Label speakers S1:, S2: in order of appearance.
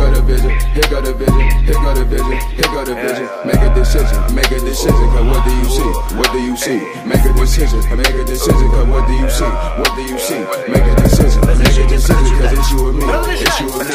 S1: go the vision, here go the vision, here go the vision, here go the vision. Make a decision, cause what do you see? What do you see? Make a decision, cause what do you see? What do you see? Make a decision, cause it's you and me, it's you and me.